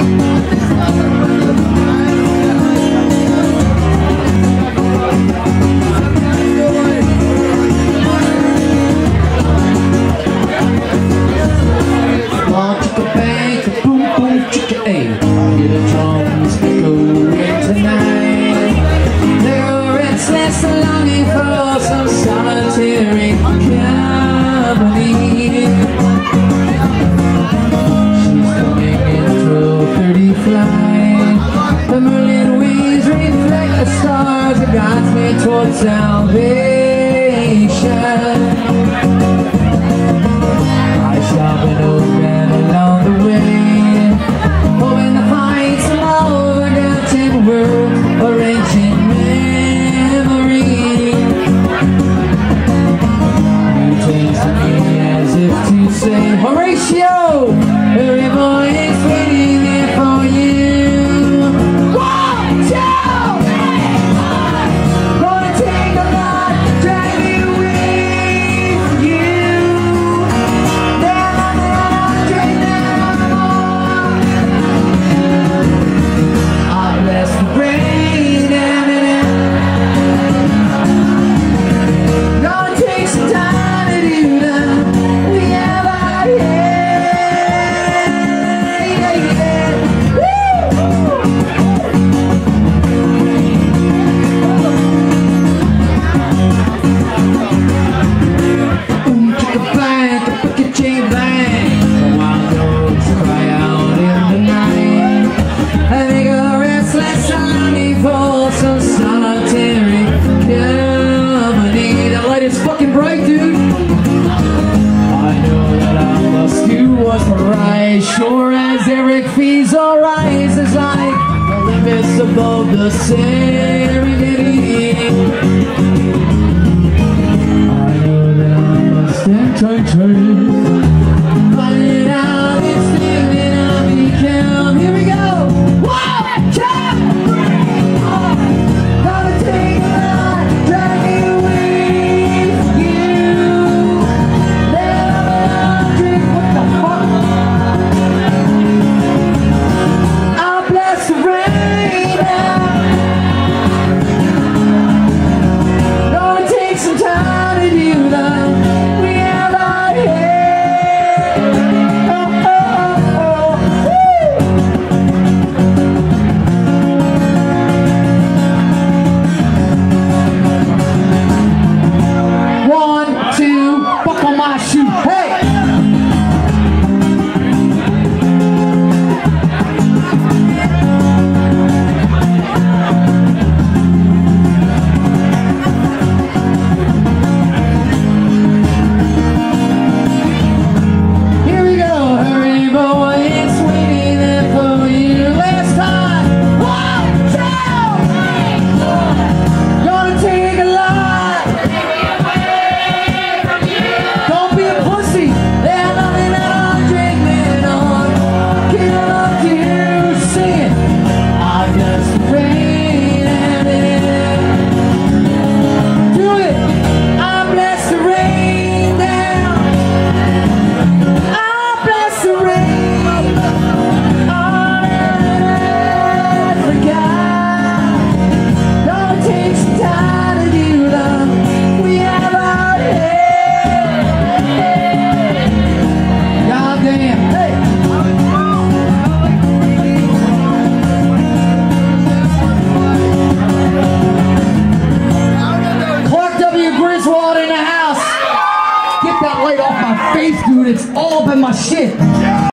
Guides me towards salvation. I shall be open along the way, hoping to find some overgotten world or ancient memory. You take to me as if to say, Horatio, every boy is waiting there for you. Sure as Eric Fiesel rises like Olympus above the Serengeti. I know that I must enter. Find out it's living I become. Here we go. 1, 2, 3, 4. Gonna take a ride, drag me away from you. Never drink what the fuck. Dude, it's all been my shit.